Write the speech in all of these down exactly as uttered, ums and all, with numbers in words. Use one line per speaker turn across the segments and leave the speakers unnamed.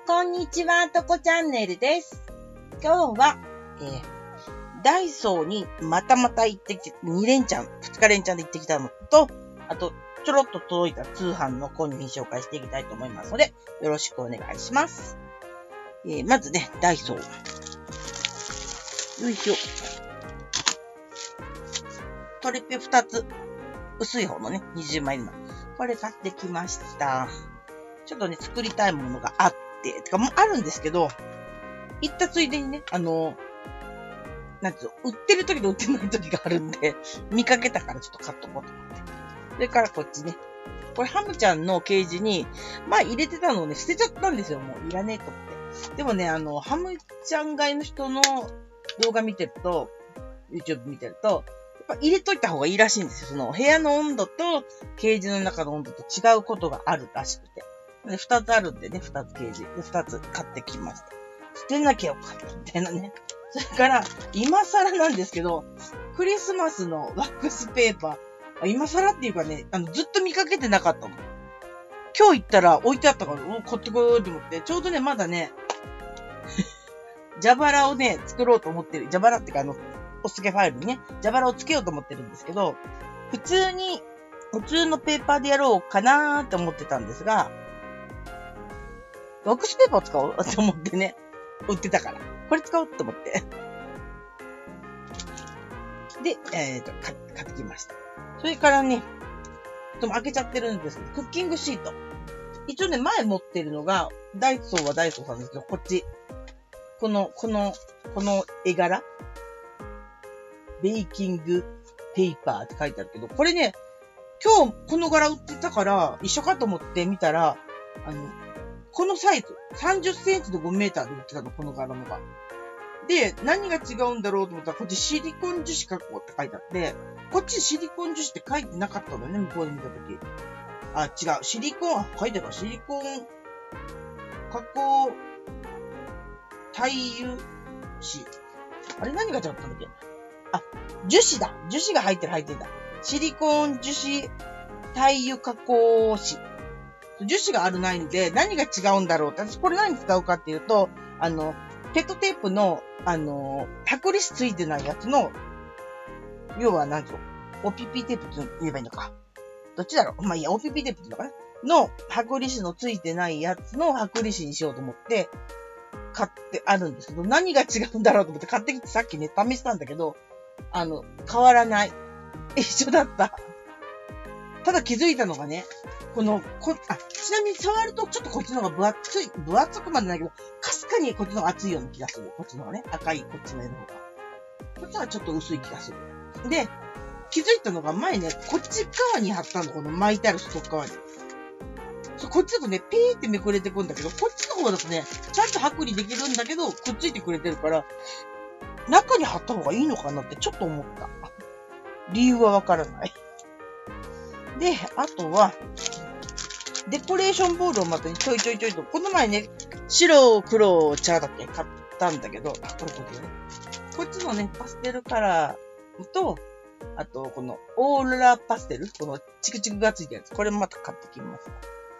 こんにちは、とこチャンネルです。今日は、えー、ダイソーにまたまた行ってきて、に連チャン、ふつか連チャンで行ってきたのと、あと、ちょろっと届いた通販の購入品紹介していきたいと思いますので、よろしくお願いします。えー、まずね、ダイソー。よいしょ。トリッペふたつ。薄い方のね、にじゅうまいの。これ買ってきました。ちょっとね、作りたいものがあって、てかもうあるんですけど、行ったついでにね、あの、なんつうの、売ってる時と売ってない時があるんで、見かけたからちょっと買っとこうと思って。それからこっちね。これハムちゃんのケージに、まあ入れてたのをね、捨てちゃったんですよ。もういらねえと思って。でもね、あの、ハムちゃん買いの人の動画見てると、YouTube 見てると、やっぱ入れといた方がいいらしいんですよ。その部屋の温度とケージの中の温度と違うことがあるらしくて。で、二つあるんでね、二つケージ。で、二つ買ってきました。捨てなきゃよかった、みたいなね。それから、今更なんですけど、クリスマスのワックスペーパー。今更っていうかね、あの、ずっと見かけてなかったもん。今日行ったら置いてあったから、お、買ってこようと思って、ちょうどね、まだね、蛇腹をね、作ろうと思ってる。蛇腹っていうか、あの、おすけファイルにね、蛇腹をつけようと思ってるんですけど、普通に、普通のペーパーでやろうかなーって思ってたんですが、ワックスペーパーを使おうと思ってね、売ってたから。これ使おうと思って。で、えっと、買ってきました。それからね、でも開けちゃってるんですけど、クッキングシート。一応ね、前持ってるのが、ダイソーはダイソーさんですけど、こっち。この、この、この絵柄ベーキングペーパーって書いてあるけど、これね、今日この柄売ってたから、一緒かと思って見たら、あの、このサイズ、さんじゅっセンチでごメーターで売ってたの、この柄のが。で、何が違うんだろうと思ったら、こっちシリコン樹脂加工って書いてあって、こっちシリコン樹脂って書いてなかったのよね、向こうで見たとき。あ、違う。シリコン、書いてあるか、シリコン加工耐油紙。あれ何が違ったんだっけ？あ、樹脂だ。樹脂が入ってる入ってるんだ。シリコン樹脂耐油加工紙。樹脂があるないんで、何が違うんだろうって。私これ何に使うかっていうと、あの、ペットテープの、あの、剥離紙ついてないやつの、要は何ぞ、オーピーピー テープって言えばいいのか。どっちだろう？まあいいや、オーピーピー テープって言うのかなの、剥離紙のついてないやつの剥離紙にしようと思って、買ってあるんですけど、何が違うんだろうと思って買ってきてさっきね、試したんだけど、あの、変わらない。一緒だった。ただ気づいたのがね、この、こ、あ、ちなみに触るとちょっとこっちの方が分厚い、分厚くまでないけど、かすかにこっちの方が厚いような気がする。こっちの方がね、赤いこっちの絵の方が。こっちはちょっと薄い気がする。で、気づいたのが前ね、こっち側に貼ったの、この巻いてあるストッカーに。そう、こっちだとね、ピーってめくれてくんだけど、こっちの方だとね、ちゃんと剥離できるんだけど、くっついてくれてるから、中に貼った方がいいのかなってちょっと思った。理由はわからない。で、あとは、デコレーションボールをまたちょいちょいちょいと、この前ね、白、黒、茶だっけ買ったんだけど、あ、これこれね。こっちのね、パステルカラーと、あと、このオーロラパステル、このチクチクがついたやつ、これもまた買ってきます。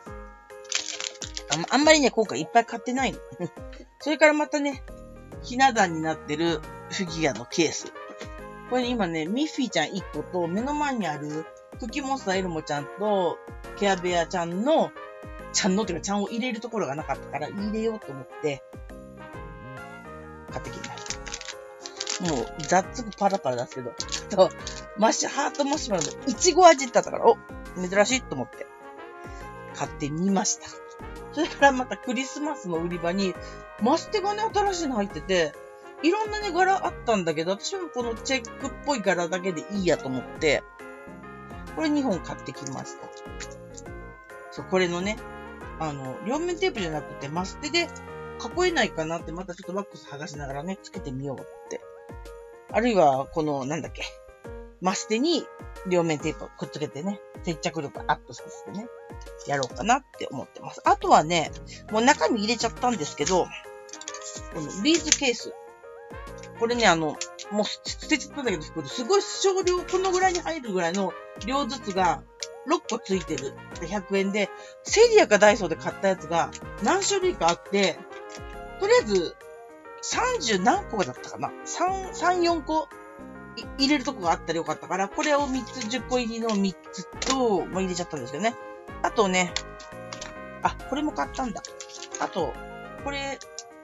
あ, あんまりね、今回いっぱい買ってないの。それからまたね、ひな壇になってるフィギュアのケース。これ、ね、今ね、ミッフィーちゃんいっこと目の前にあるクッキーモンスターエルモちゃんとケアベアちゃんの、ちゃんのっていうかちゃんを入れるところがなかったから入れようと思って、買ってきました。もう、ざっつくパラパラですけど、と、マッシュ、ハートマシュマロのいちご味だったから、お、珍しいと思って、買ってみました。それからまたクリスマスの売り場に、マステがね、新しいの入ってて、いろんなね、柄あったんだけど、私もこのチェックっぽい柄だけでいいやと思って、これにほん買ってきました。そう、これのね、あの、両面テープじゃなくて、マステで囲えないかなって、またちょっとワックス剥がしながらね、つけてみようって。あるいは、この、なんだっけ、マステに両面テープをくっつけてね、接着力アップさせてね、やろうかなって思ってます。あとはね、もう中身入れちゃったんですけど、このビーズケース。これね、あの、もう捨てちゃったんだけど、すごい少量、このぐらいに入るぐらいの量ずつが、 ろっこついてる。ひゃくえんで、セリアかダイソーで買ったやつが何種類かあって、とりあえずさんじゅう何個だったかな ?さん、さん、よんこ入れるとこがあったらよかったから、これをみっつ、じゅっこ入りのみっつと、まあ、入れちゃったんですけどね。あとね、あ、これも買ったんだ。あと、これ、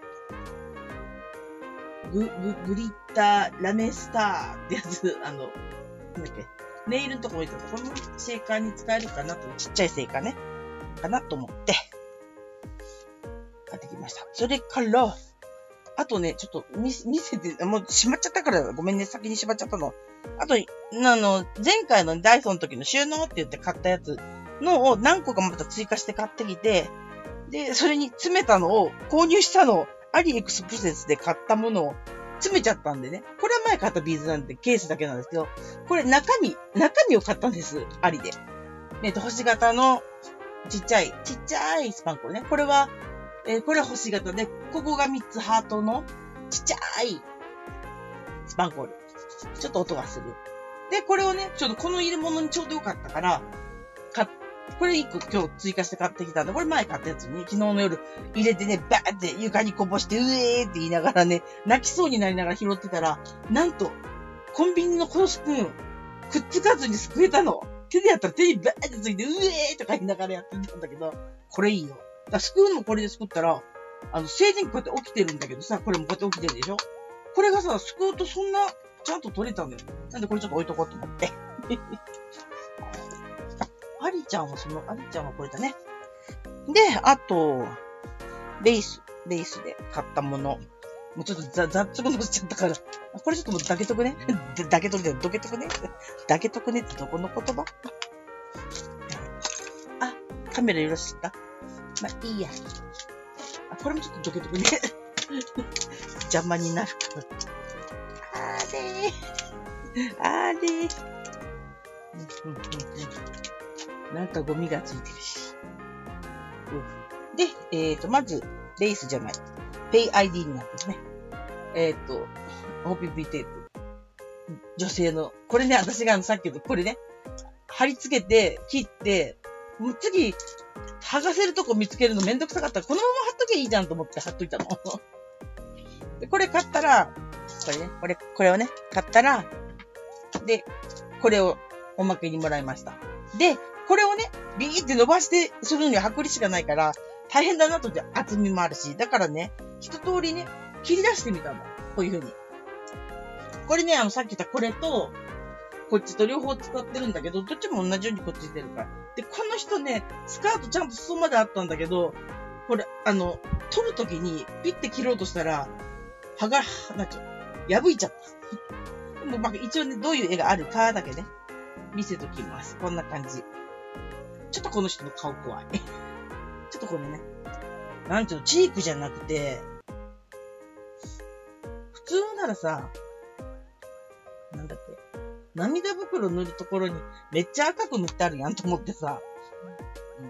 グ、グ、グリッター、ラメスターってやつ、あの、なんだっけ、ネイルのとこ置いてた。これもシェーカーに使えるかなと、ちっちゃいシェーカーね。かなと思って、買ってきました。それから、あとね、ちょっと見、見せて、もう閉まっちゃったから、ごめんね、先に閉まっちゃったの。あと、あの、前回のダイソンの時の収納って言って買ったやつのを何個かまた追加して買ってきて、で、それに詰めたのを、購入したのを、アリエクスプレスで買ったものを詰めちゃったんでね。これは前買ったビーズなんで、ケースだけなんですけど、これ中身、中身を買ったんです。アリで。えっと、星型のちっちゃい、ちっちゃいスパンコールね。これは、えー、これは星型で、ここがみっつハートのちっちゃいスパンコール。ちょっと音がする。で、これをね、ちょっとこの入れ物にちょうどよかったから、か、これいっこ今日追加して買ってきたんで、これ前買ったやつに、昨日の夜入れてね、バーって床にこぼして、うえーって言いながらね、泣きそうになりながら拾ってたら、なんと、コンビニのこのスプーン、くっつかずにすくえたの。手でやったら手にバーってついて、うえーとか言いながらやってたんだけど、これいいよ。だスプーンもこれで作ったら、あの、静電気こうやって起きてるんだけどさ、これもこうやって起きてるでしょ？これがさ、すくうとそんな、ちゃんと取れたんだよ。なんでこれちょっと置いとこうと思って。アリちゃんはその、アリちゃんはこれだね。で、あと、レース、レースで買ったもの。もうちょっとざ、雑くのせちゃったから。これちょっともう抱けとくね。抱けとくね。どけとくね。抱けとくねってどこの言葉？あ、カメラよろしいか？まあ、いいや。あ、これもちょっとどけとくね。邪魔になるから。あれー。あれー。うんうんうんうん、なんかゴミがついてるし。うん、で、えっ、ー、と、まず、レースじゃない。ペイ アイディー になってますね。えっ、ー、と、オーピーピー テープ。女性の。これね、私があの、さっきのこれね、貼り付けて、切って、もう次、剥がせるとこ見つけるのめんどくさかったら、このまま貼っとけばいいじゃんと思って貼っといたの。で、これ買ったら、これね、これ、これをね、買ったら、で、これをおまけにもらいました。で、これをね、ビーって伸ばしてするのには薄利しかないから、大変だなとって厚みもあるし、だからね、一通りね、切り出してみたの。こういう風に。これね、あの、さっき言ったこれと、こっちと両方使ってるんだけど、どっちも同じようにこっちしてるから。で、この人ね、スカートちゃんと裾まであったんだけど、これ、あの、取るときに、ピッて切ろうとしたら、はが、なんちゃう、破いちゃった。でも、まあ、一応ね、どういう絵があるかだけね、見せときます。こんな感じ。ちょっとこの人の顔怖い。ちょっとこのね、なんちゅうの、チークじゃなくて、普通ならさ、なんだっけ、涙袋塗るところにめっちゃ赤く塗ってあるやんと思ってさ、うん。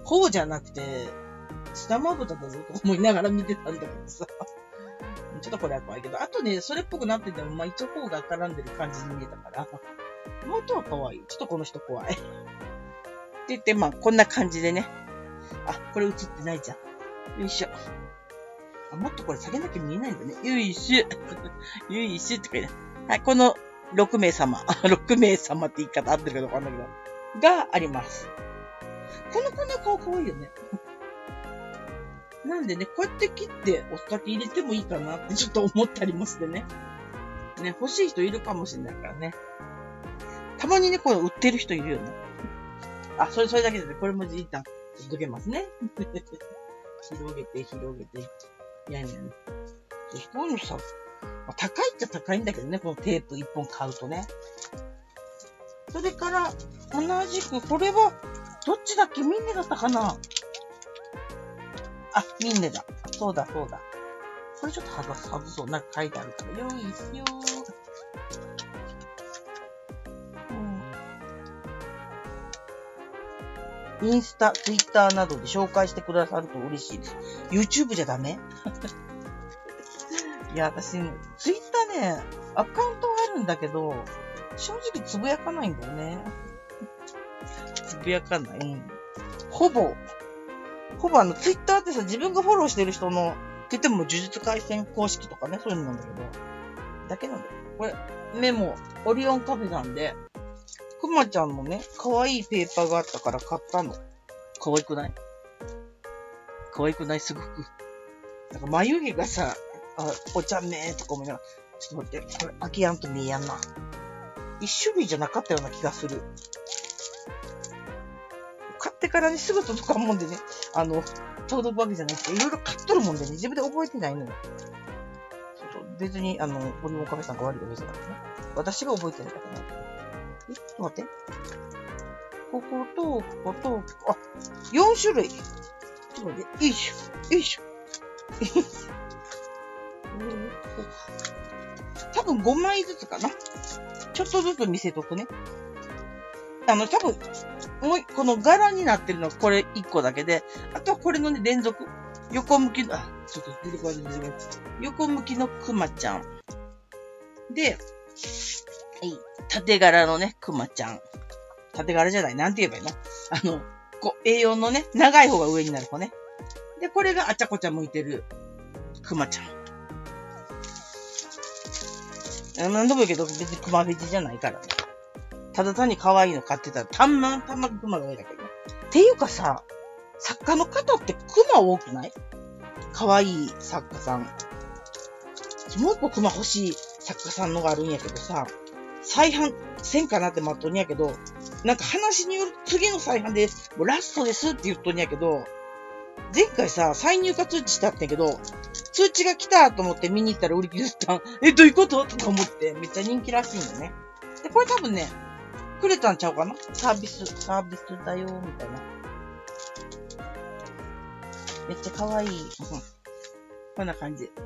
こうじゃなくて、下まぶただぞと思いながら見てたんだけどさ。ちょっとこれは怖いけど、あとね、それっぽくなってても、まあ一応こうが絡んでる感じに見えたから、元は可愛い。ちょっとこの人怖い。って言って、まあこんな感じでね。あ、これ映ってないじゃん。よいしょ。あ、もっとこれ下げなきゃ見えないんだね。よいしょ。よいしょって書いてある。はい、このろくめいさま。ろくめいさまって言い方合ってるかどうかわかんないけど。があります。この子の顔可愛いよね。なんでね、こうやって切ってお酒入れてもいいかなってちょっと思ったりもしてね。ね、欲しい人いるかもしれないからね。たまにね、これ売ってる人いるよね。あ、それ、それだけでね、これも一旦どけますね。広げて、広げて。いやいやね。こういうのさ、高いっちゃ高いんだけどね、このテープ一本買うとね。それから、同じく、これは、どっちだっけ？ミンネだったかな？あ、ミンネだ。そうだ、そうだ。これちょっと外す、外そう。なんか書いてあるから。よいしょー。インスタ、ツイッターなどで紹介してくださると嬉しいです。YouTube じゃダメ？いや、私、ツイッターね、アカウントはあるんだけど、正直つぶやかないんだよね。 つぶやかない。うん。ほぼ、ほぼあの、ツイッターってさ、自分がフォローしてる人の、って言っても呪術廻戦公式とかね、そういうのなんだけど、だけなんだよ。これ、メモ、オリオンカフェなんで、くまちゃんのね、可愛いペーパーがあったから買ったの。可愛くない？可愛くない？すごく。なんか眉毛がさ、あ、お茶目とか思いながら、ちょっと待って、これ開けやんと見えやんな。一種類じゃなかったような気がする。買ってからにすぐ届かんもんでね、あの、届くわけじゃなくて、いろいろ買っとるもんでね、自分で覚えてないのよ。そうそう、別に、あの、オリオンカフェさんが悪いか別だからね。私が覚えてないからね。え、ちょっと待って。ここと、ここと、あ、よん種類。ちょっと待って、よいしょ、よいしょ。多分ごまいずつかな。ちょっとずつ見せとくね。あの、多分、もう、この柄になってるのはこれいっこだけで、あとはこれのね、連続。横向きの、あ、ちょっと出てこない、出てこない。横向きのクマちゃん。で、縦柄のね、クマちゃん。縦柄じゃない、なんて言えばいいの？あの、こう、栄養のね、長い方が上になる子ね。で、これがあちゃこちゃ向いてるクマちゃん。何度も言うけど、別にクマフェチじゃないからね。ただ単に可愛いの買ってたら、たんま、たんまクマが多いだけど。っていうかさ、作家の方ってクマ多くない？可愛い作家さん。もう一個クマ欲しい作家さんのがあるんやけどさ、再販せんかなって待っとんやけど、なんか話による次の再販で、もうラストですって言っとんやけど、前回さ、再入荷通知したってんやけど、通知が来たと思って見に行ったら売り切れたん。え、どういうこととか思って、めっちゃ人気らしいんだね。で、これ多分ね、くれたんちゃうかな？サービス、サービスだよ、みたいな。めっちゃ可愛い。うん、こんな感じ。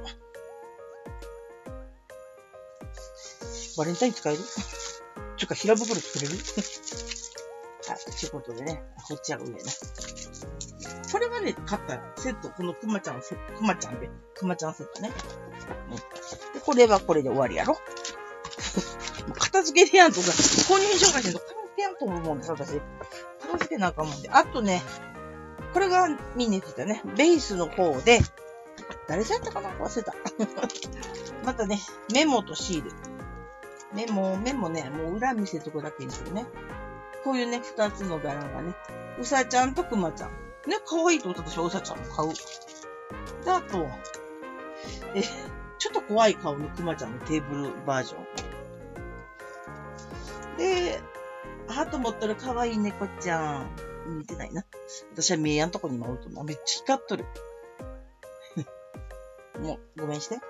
バレンタイン使える？ちょっと平袋作れる？はい、ということでね、こっちは上ね。これはね、買ったセット、このクマちゃんセット、クマちゃんで、クマちゃんセットね。うん、で、これはこれで終わりやろ。片付けでやんとさ、購入紹介してると片付けやんと思うんです、私。片付けなんかもんで。あとね、これが見に行ってたね、ベースの方で、誰さやったかな忘れた。またね、メモとシール。メモ、メモね、もう裏見せとくだけにするね。こういうね、二つの柄がね、うさちゃんとくまちゃん。ね、可愛いと思った私はうさちゃんを買う。で、あと、え、ちょっと怖い顔のくまちゃんのテーブルバージョン。で、ハート持っとる可愛い猫ちゃん。見てないな。私は見えやんとこに今置いとるな。めっちゃ光っとる。もう、ごめんして。こ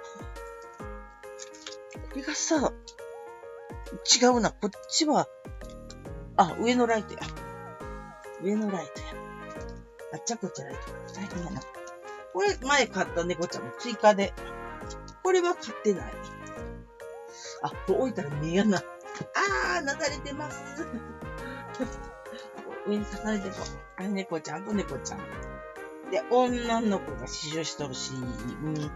れがさ、違うな。こっちは、あ、上のライトや。上のライトや。あっちゃこっちゃライト。大変やな。これ、前買った猫ちゃんも追加で。これは買ってない。あ、これ置いたら見えやな。あー、なだれてます。上に重ねてこう。猫ちゃんと猫ちゃん。で、女の子が刺繍しとるし、うん。で、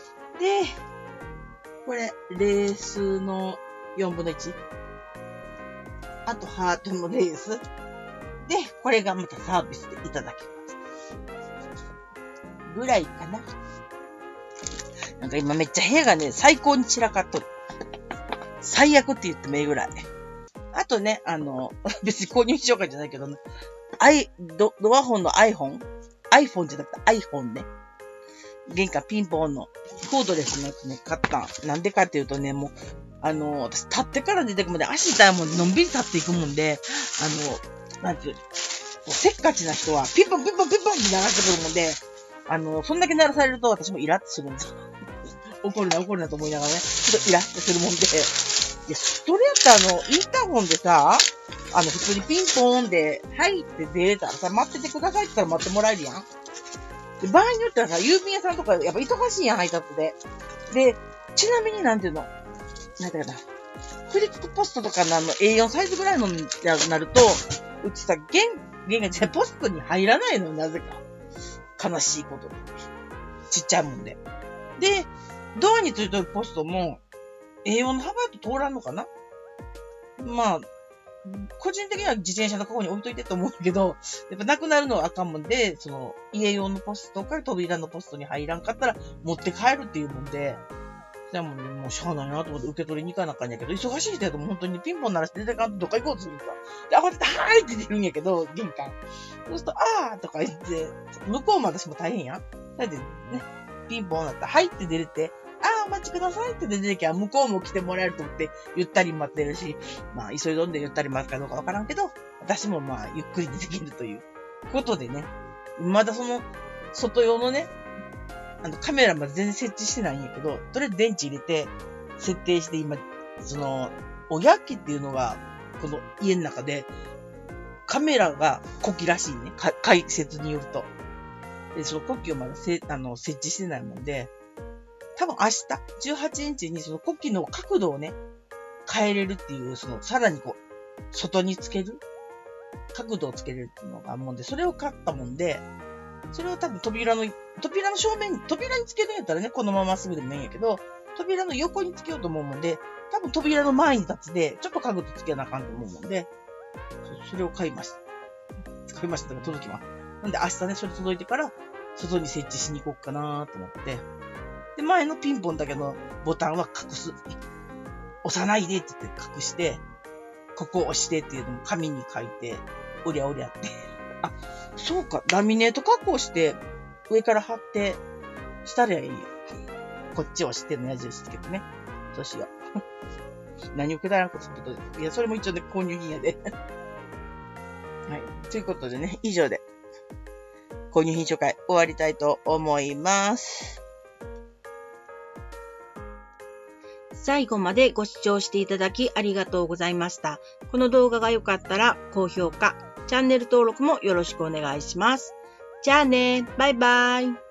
これ、レースのよんぶんのいち。あと、ハートのレース。で、これがまたサービスでいただきます。ぐらいかな。なんか今めっちゃ部屋がね、最高に散らかっとる。最悪って言ってもいいぐらい。あとね、あの、別に購入紹介じゃないけどね、アイ、ド、ドアホンの iPhone?iPhone じゃなくて iPhone ね。玄関ピンポンのコードレスのやつね、買った。なんでかっていうとね、もう、あの、私立ってから出てくるまで足痛いもんで、のんびり立っていくもんで、あの、なんていう、せっかちな人はピンポンピンポンピンポンって鳴らしてくるもんで、あの、そんだけ鳴らされると私もイラッとするんですよ。怒るな怒るなと思いながらね、ちょっとイラッとするもんで、いや、それやったらあの、インターホンでさ、あの、普通にピンポーンで、はいって出れたらさ、待っててくださいって言ったら待ってもらえるやん。で、場合によってはさ、郵便屋さんとかやっぱ忙しいやん、配達で。で、ちなみになんていうの、なんだかな、クリックポストとかのあの エーよん サイズぐらいのになると、うちさ、玄、玄がポストに入らないの、なぜか。悲しいこと。ちっちゃいもんで。で、ドアについてるポストも、エーよん の幅だと通らんのかな。まあ、 個人的には自転車のここに置いといてと思うけど、やっぱなくなるのはあかんもんで、その、家用のポストから扉のポストに入らんかったら持って帰るっていうもんで、じゃあもう、ね、もうしゃあないなと思って受け取りに行かなあかんやけど、忙しい人やともう本当にピンポン鳴らして出てかんとどっか行こうとするさ。で、慌てて、はーいって出るんやけど、玄関。そうすると、あーとか言って、向こうも私も大変やん。だってね、ピンポンなったら、はいって出れて、あーお待ちくださいって出てきゃ、向こうも来てもらえると思って、ゆったり待ってるし、まあ、急いどんでゆったり待つかどうかわからんけど、私もまあ、ゆっくり出てきるということでね、まだその、外用のね、あの、カメラまで全然設置してないんやけど、とりあえず電池入れて、設定して今、その、親機っていうのが、この家の中で、カメラが呼気らしいね。か解説によると。で、その呼気をまだせ、あの、設置してないもんで、多分明日、じゅうはちにちにその呼気の角度をね、変えれるっていう、その、さらにこう、外につける角度をつけれるっていうのがあるもんで、それを買ったもんで、それを多分扉の、扉の正面に、扉につけるんやったらね、このまますぐでもいいんやけど、扉の横につけようと思うもんで、多分扉の前に立つで、ちょっと角度つけなあかんと思うもんで、それを買いました。買いましたが届きます。なんで明日ね、それ届いてから、外に設置しに行こうかなと思って。で、前のピンポンだけのボタンは隠す。押さないでって言って隠して、ここを押してっていうのも紙に書いて、おりゃおりゃって。あ、そうか、ラミネート加工して、上から貼って、したらいいよ。こっちを押しての矢印つけてね。そうしよう。何をくだらんことすることで。いや、それも一応ね、購入品やで。はい。ということでね、以上で、購入品紹介終わりたいと思います。最後までご視聴していただきありがとうございました。この動画が良かったら高評価、チャンネル登録もよろしくお願いします。じゃあね、バイバイ。